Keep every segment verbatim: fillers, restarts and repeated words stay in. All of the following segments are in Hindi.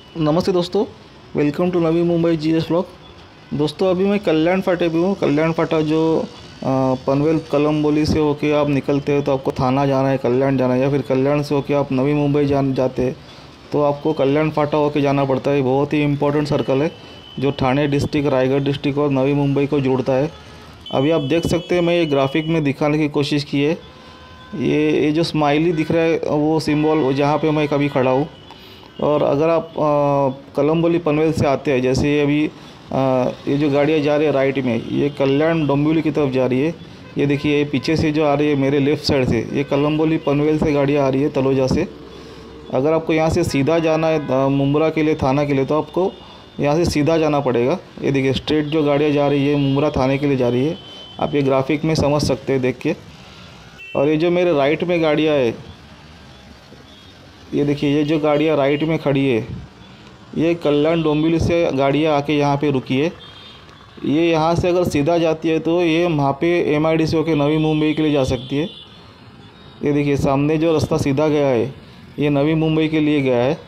नमस्ते दोस्तों, welcome to Navi Mumbai GS blog. दोस्तों अभी मैं कल्याण फाटे पे हूँ। कल्याण फाटा जो अ, पनवेल कलम्बोली से होके आप निकलते हो तो आपको थाना जाना है, कल्याण जाना है, या फिर कल्याण से होके आप नवी मुंबई जान जाते हैं तो आपको कल्याण फाटा होके जाना पड़ता है। बहुत ही इंपॉर्टेंट सर्कल है जो ठाणे डिस्ट्रिक्ट, रायगढ़ डिस्ट्रिक्ट और नवी मुंबई को जोड़ता है। अभी आप देख सकते हैं, मैं ये ग्राफिक में दिखाने की कोशिश की है। ये ये जो स्माइली दिख रहा है वो सिंबल जहाँ पे मैं कभी खड़ा हूँ। और अगर आप कलम्बोली पनवेल से आते हैं, जैसे ये अभी आ, ये जो गाड़ियाँ जा रही है राइट में, ये कल्याण डोंबिवली की तरफ जा रही है। ये देखिए, ये पीछे से जो आ रही है मेरे लेफ़्ट साइड से, ये कलम्बोली पनवेल से गाड़ियाँ आ रही है तलोजा से। अगर आपको यहाँ से सीधा जाना है मुंब्रा के लिए, थाना के लिए, तो आपको यहाँ से सीधा जाना पड़ेगा। ये देखिए स्ट्रेट जो गाड़ियाँ जा रही है मुंब्रा थाने के लिए जा रही है। आप ये ग्राफिक में समझ सकते हैं देख के। और ये जो मेरे राइट में गाड़ियाँ है, ये देखिए, ये जो गाड़ियाँ राइट में खड़ी है, ये कल्याण डोंबिवली से गाड़ियाँ आके यहाँ पे रुकी है। ये यहाँ से अगर सीधा जाती है तो ये वहाँ पे एम आई डी सी होके नवी मुंबई के लिए जा सकती है। ये देखिए सामने जो रास्ता सीधा गया है ये नवी मुंबई के लिए गया है।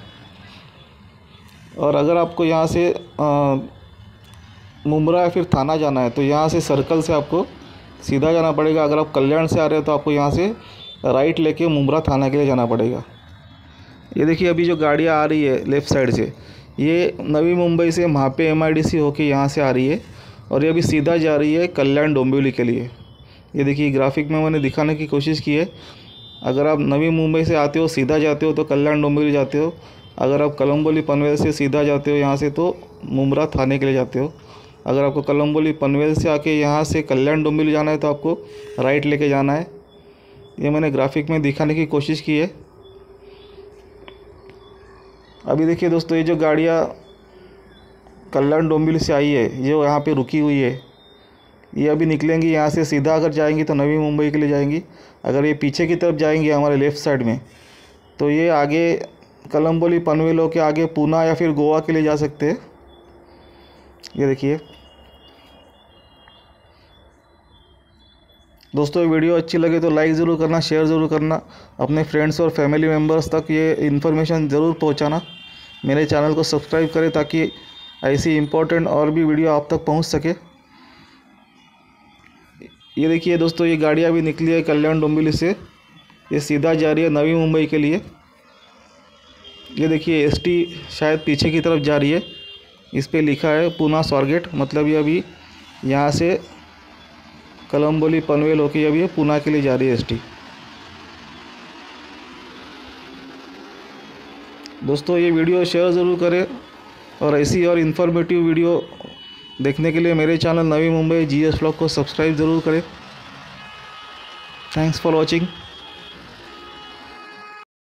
और अगर आपको यहाँ से मुंब्रा या फिर थाना जाना है तो यहाँ से सर्कल से आपको सीधा जाना पड़ेगा। अगर आप कल्याण से आ रहे हो तो आपको यहाँ से राइट लेके मुंब्रा थाना के लिए जाना पड़ेगा। ये देखिए अभी जो गाड़ियाँ आ रही है लेफ़्ट साइड से, ये नवी मुंबई से वहाँ पे एम आई डी सी होके यहाँ से आ रही है और ये अभी सीधा जा रही है कल्याण डोंबिवली के लिए। ये देखिए ग्राफिक में मैंने दिखाने की कोशिश की है। अगर आप नवी मुंबई से आते हो सीधा जाते हो तो कल्याण डोंबिवली जाते हो। अगर आप कलम्बोली पनवेल से सीधा जाते हो यहाँ से तो मुंब्रा थाने के लिए जाते हो। अगर आपको कलम्बोली पनवेल से आके यहाँ से कल्याण डोंबिवली जाना है तो आपको राइट लेके जाना है। ये मैंने ग्राफिक में दिखाने की कोशिश की है। अभी देखिए दोस्तों, ये जो गाड़ियाँ कल्याण डोंबिवली से आई है, ये यहाँ पे रुकी हुई है, ये अभी निकलेंगी यहाँ से सीधा। अगर जाएंगी तो नवी मुंबई के लिए जाएंगी। अगर ये पीछे की तरफ जाएंगी हमारे लेफ़्ट साइड में तो ये आगे कलम्बोली पनवेल होके आगे पूना या फिर गोवा के लिए जा सकते हैं। ये देखिए दोस्तों, वीडियो अच्छी लगे तो लाइक ज़रूर करना, शेयर ज़रूर करना, अपने फ्रेंड्स और फैमिली मेम्बर्स तक ये इन्फॉर्मेशन ज़रूर पहुंचाना। मेरे चैनल को सब्सक्राइब करें ताकि ऐसी इम्पोर्टेंट और भी वीडियो आप तक पहुंच सके। ये देखिए दोस्तों, ये गाड़ियाँ भी निकली है कल्याण डोंबिवली से, ये सीधा जा रही है नवी मुंबई के लिए। ये देखिए एसटी शायद पीछे की तरफ जा रही है, इस पे लिखा है पूना स्वारगेट, मतलब ये अभी यहाँ से कलम्बोली पनवेल होके अभी ये पूना के लिए जा रही है एसटी। दोस्तों ये वीडियो शेयर ज़रूर करें और ऐसी और इन्फॉर्मेटिव वीडियो देखने के लिए मेरे channel Navi Mumbai GS blog को सब्सक्राइब ज़रूर करें। Thanks for watching.